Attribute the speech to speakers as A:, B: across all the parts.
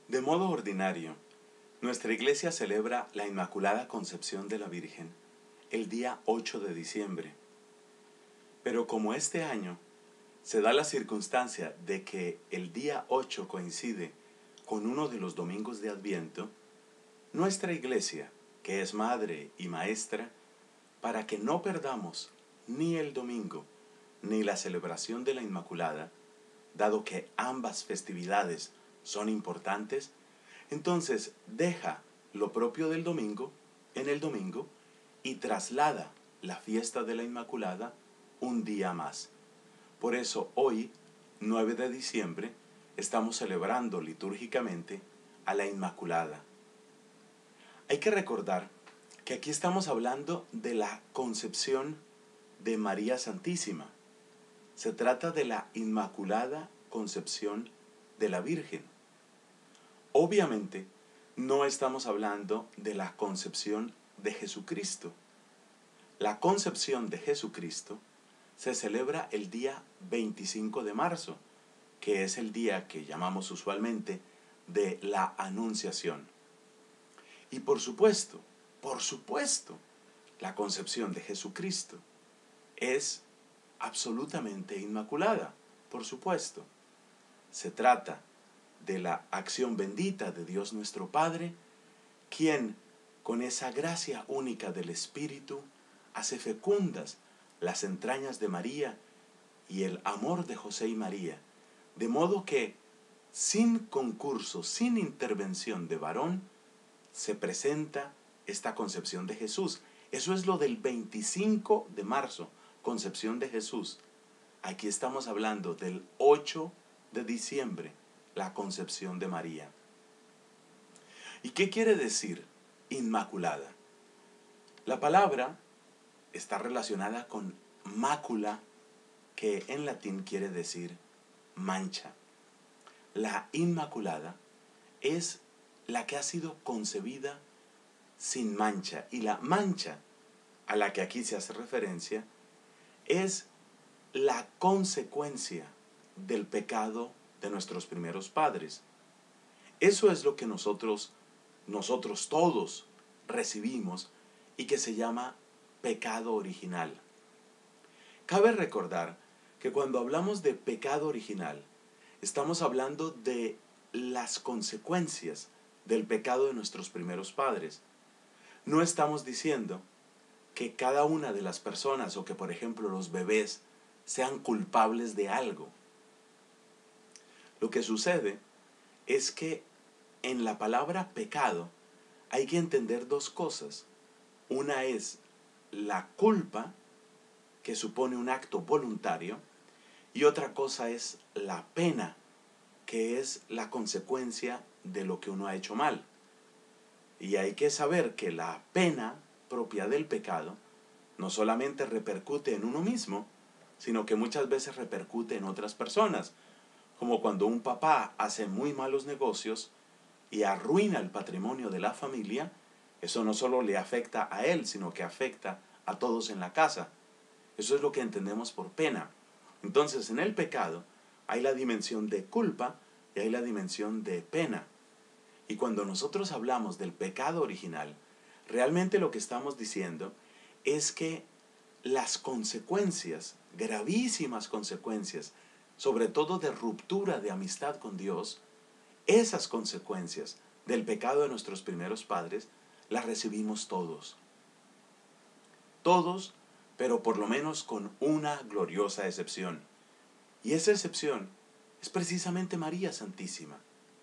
A: De modo ordinario, nuestra iglesia celebra la Inmaculada Concepción de la Virgen el día 8 de diciembre. Pero como este año se da la circunstancia de que el día 8 coincide con uno de los domingos de Adviento, nuestra iglesia, que es madre y maestra, para que no perdamos ni el domingo ni la celebración de la Inmaculada, dado que ambas festividades son importantes, entonces deja lo propio del domingo en el domingo y traslada la fiesta de la Inmaculada un día más. Por eso hoy, 9 de diciembre, estamos celebrando litúrgicamente a la Inmaculada. Hay que recordar que aquí estamos hablando de la concepción de María Santísima. Se trata de la Inmaculada Concepción de la Virgen. Obviamente, no estamos hablando de la concepción de Jesucristo. La concepción de Jesucristo se celebra el día 25 de marzo, que es el día que llamamos usualmente de la Anunciación. Y por supuesto, la concepción de Jesucristo es absolutamente inmaculada, por supuesto. Se trata de la acción bendita de Dios nuestro Padre, quien, con esa gracia única del Espíritu, hace fecundas las entrañas de María y el amor de José y María, de modo que, sin concurso, sin intervención de varón, se presenta esta concepción de Jesús. Eso es lo del 25 de marzo, concepción de Jesús. Aquí estamos hablando del 8 de diciembre, la concepción de María. ¿Y qué quiere decir inmaculada? La palabra está relacionada con mácula, que en latín quiere decir mancha. La Inmaculada es la que ha sido concebida sin mancha, y la mancha a la que aquí se hace referencia es la consecuencia del pecado de nuestros primeros padres. Eso es lo que nosotros todos recibimos y que se llama pecado original. Cabe recordar que cuando hablamos de pecado original, estamos hablando de las consecuencias del pecado de nuestros primeros padres. No estamos diciendo que cada una de las personas o que, por ejemplo, los bebés sean culpables de algo. Lo que sucede es que en la palabra pecado hay que entender dos cosas. Una es la culpa, que supone un acto voluntario, y otra cosa es la pena, que es la consecuencia de lo que uno ha hecho mal. Y hay que saber que la pena propia del pecado no solamente repercute en uno mismo, sino que muchas veces repercute en otras personas, como cuando un papá hace muy malos negocios y arruina el patrimonio de la familia. Eso no solo le afecta a él, sino que afecta a todos en la casa. Eso es lo que entendemos por pena. Entonces, en el pecado hay la dimensión de culpa y hay la dimensión de pena. Y cuando nosotros hablamos del pecado original, realmente lo que estamos diciendo es que las consecuencias, gravísimas consecuencias, sobre todo de ruptura de amistad con Dios, esas consecuencias del pecado de nuestros primeros padres, las recibimos todos. Todos, pero por lo menos con una gloriosa excepción. Y esa excepción es precisamente María Santísima.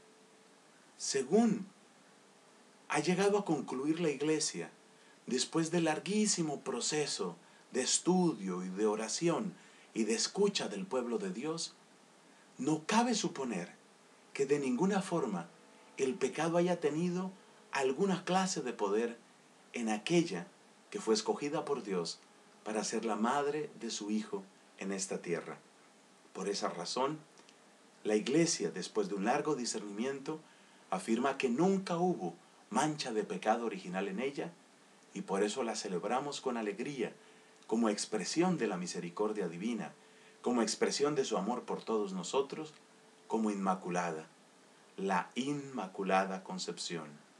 A: Según ha llegado a concluir la Iglesia, después del larguísimo proceso de estudio y de oración y de escucha del pueblo de Dios, no cabe suponer que de ninguna forma el pecado haya tenido alguna clase de poder en aquella que fue escogida por Dios para ser la madre de su Hijo en esta tierra. Por esa razón, la Iglesia, después de un largo discernimiento, afirma que nunca hubo mancha de pecado original en ella, y por eso la celebramos con alegría, como expresión de la misericordia divina, como expresión de su amor por todos nosotros, como inmaculada. la Inmaculada Concepción.